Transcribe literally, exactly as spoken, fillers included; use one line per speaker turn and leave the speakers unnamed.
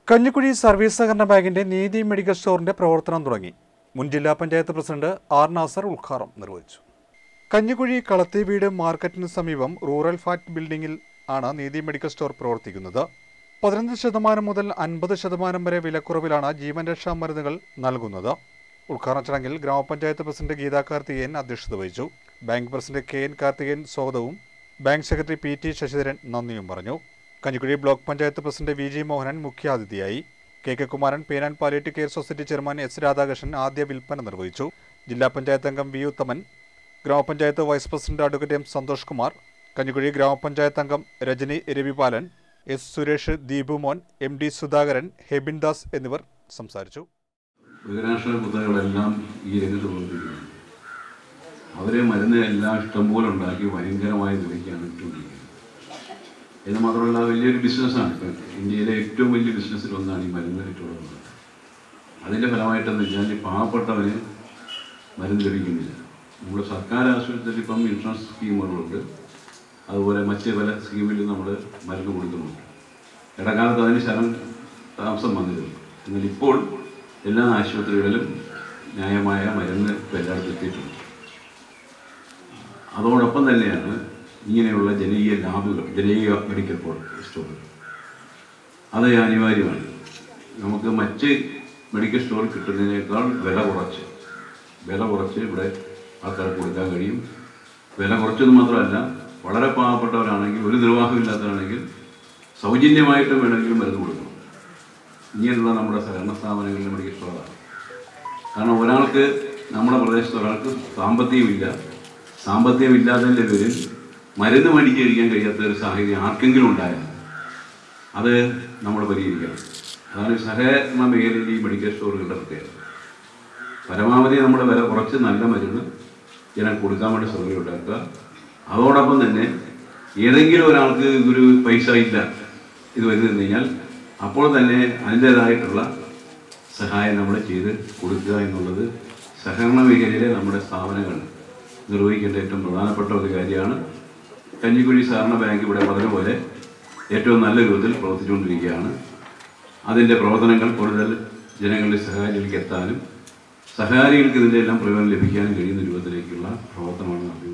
Kanjikuzhi service സഹകരണ ബാങ്കിന്റെ നീതി മെഡിക്കൽ സ്റ്റോറിന്റെ പ്രവർത്തനം തുടങ്ങി. മുൻ ജില്ലാ പഞ്ചായത്ത് പ്രസിഡന്റ് ആർ നാസർ ഉദ്ഘാടനം നിർവഹിച്ചു. കഞ്ഞിക്കുഴി കളത്തി വീട് മാർക്കറ്റിന് സമീപം റൂറൽ ഫാറ്റ് ബിൽഡിംഗിൽ ആണ് നീതി മെഡിക്കൽ സ്റ്റോർ പ്രവർത്തിക്കുന്നത്. പതിനഞ്ച് ശതമാനം മുതൽ അൻപത് ശതമാനം വരെ വിലക്കുറവിലാണ് ജീവൻ രക്ഷാ മരുന്നുകൾ നൽകുന്നത്. ഉദ്ഘാടന ചടങ്ങിൽ ഗ്രാമപഞ്ചായത്ത് പ്രസിഡന്റ് ഗീതാ കാർത്തികേയൻ അധ്യക്ഷത വഹിച്ചു. Bank president K N Karthikeyan സ്വാഗതവും bank secretary P T Sasidharan നന്ദിയും പറഞ്ഞു. Kanjikuzhi block panchayat president V G Mohanan മുഖ്യാതിഥിയായി. കെ കെ കുമാരൻ പേനാൻ palliative care society chairman S Radhakrishnan ആദ്യ വിൽപ്പന നിർവഹിച്ചു. ജില്ലാ പഞ്ചായത്ത് അംഗം വി ഉത്തമൻ, ഗ്രാമപഞ്ചായത്ത് vice president advocate M Santhosh Kumar, Kanjikuzhi ഗ്രാമപഞ്ചായത്ത് അംഗം Rajani Ravipalan, S Suresh, Deepumon, M D Sudhakaran, Hebin Das എന്നിവർ സംസാരിച്ചു.
ബഹുരാഷ്ട്ര കുത്തകളെല്ലാം ഈ രംഗത്ത് പ്രവർത്തിക്കുന്നു. അവരെ മരുന്ന് എല്ലാം ഇഷ്ടംപോലെ ഉണ്ടാക്കി ഭയങ്കരമായ വിലയ്ക്കാണ് ഇട്ടുകൊണ്ടിരിക്കുന്നത്. എന്ന് മാത്രമല്ല വലിയൊരു ബിസിനസ്സാണ്. ഇപ്പം ഇന്ത്യയിലെ ഏറ്റവും വലിയ ബിസിനസ്സിൽ ഒന്നാണ് ഈ മരുന്ന് ഇട്ടുള്ളത്. അതിൻ്റെ ഫലമായിട്ടെന്ന് വെച്ചാൽ ഈ പാവപ്പെട്ടവന് മരുന്ന് ലഭിക്കുന്നില്ല. നമ്മൾ സർക്കാർ ആശുപത്രിയിൽ ഇപ്പം ഇൻഷുറൻസ് സ്കീമുകളുണ്ട്, അതുപോലെ മറ്റ് പല സ്കീമിലും നമ്മൾ മരുന്ന് കൊടുക്കുന്നുണ്ട്. ഇടക്കാലത്ത് അതിന് ശരം താമസം വന്നിരുന്നു. എന്നാൽ ഇപ്പോൾ എല്ലാ ആശുപത്രികളിലും ന്യായമായ മരുന്ന് ഇപ്പോൾ എല്ലായിടത്തും എത്തിയിട്ടുണ്ട്. അതോടൊപ്പം തന്നെയാണ് ഇങ്ങനെയുള്ള ജനകീയ ലാബുകൾ, ജനകീയ മെഡിക്കൽ സ്റ്റോറുകൾ. അത് അനിവാര്യമാണ്. നമുക്ക് മറ്റ് മെഡിക്കൽ സ്റ്റോറിൽ കിട്ടുന്നതിനേക്കാൾ വില കുറച്ച് വില കുറച്ച് ഇവിടെ ആൾക്കാർക്ക് കൊടുക്കാൻ കഴിയും. വില കുറച്ചെന്ന് മാത്രമല്ല, വളരെ പാവപ്പെട്ടവരാണെങ്കിൽ, ഒരു നിർവാഹമില്ലാത്തവരാണെങ്കിൽ സൗജന്യമായിട്ട് വേണമെങ്കിലും മരുന്ന് കൊടുക്കണം. ഇങ്ങനെയുള്ള നമ്മുടെ സഹകരണ സ്ഥാപനങ്ങളിലെ മെഡിക്കൽ സ്റ്റോറാണ്. കാരണം ഒരാൾക്ക്, നമ്മുടെ പ്രദേശത്ത് ഒരാൾക്ക് സാമ്പത്തികമില്ല, സാമ്പത്തികമില്ലാത്തതിൻ്റെ പേരിൽ മരുന്ന് മേടിച്ച് കഴിക്കാൻ കഴിയാത്ത ഒരു സാഹചര്യം ആർക്കെങ്കിലും ഉണ്ടായാൽ അത് നമ്മൾ പരിഹരിക്കണം. അതാണ് സഹകരണ മേഖലയിൽ ഈ മെഡിക്കൽ സ്റ്റോറുകളുടെ പ്രത്യേകത. പരമാവധി നമ്മുടെ വില കുറച്ച് നല്ല മരുന്ന് ജനം കൊടുക്കാൻ വേണ്ടി സൗകര്യം ഉണ്ടാക്കുക. അതോടൊപ്പം തന്നെ ഏതെങ്കിലും ഒരാൾക്ക് ഒരു പൈസ ഇല്ല ഇത് വരുന്നു കഴിഞ്ഞാൽ അപ്പോൾ തന്നെ അതിൻ്റേതായിട്ടുള്ള സഹായം നമ്മൾ ചെയ്ത് കൊടുക്കുക എന്നുള്ളത് സഹകരണ മേഖലയിലെ നമ്മുടെ സ്ഥാപനങ്ങൾ നിർവഹിക്കേണ്ട ഏറ്റവും പ്രധാനപ്പെട്ട ഒരു കാര്യമാണ്. കഞ്ഞിക്കുഴി സഹകരണ ബാങ്ക് ഇവിടെ പറഞ്ഞതുപോലെ ഏറ്റവും നല്ല രൂപത്തിൽ പ്രവർത്തിച്ചുകൊണ്ടിരിക്കുകയാണ്. അതിൻ്റെ പ്രവർത്തനങ്ങൾ കൂടുതൽ ജനങ്ങളുടെ സഹായികളിലേക്ക് എത്താനും സഹായികൾക്ക് ഇതിൻ്റെ എല്ലാം പ്രയോജനം ലഭിക്കാനും കഴിയുന്ന രൂപത്തിലേക്കുള്ള പ്രവർത്തനമാണ് നടത്തുന്നത്.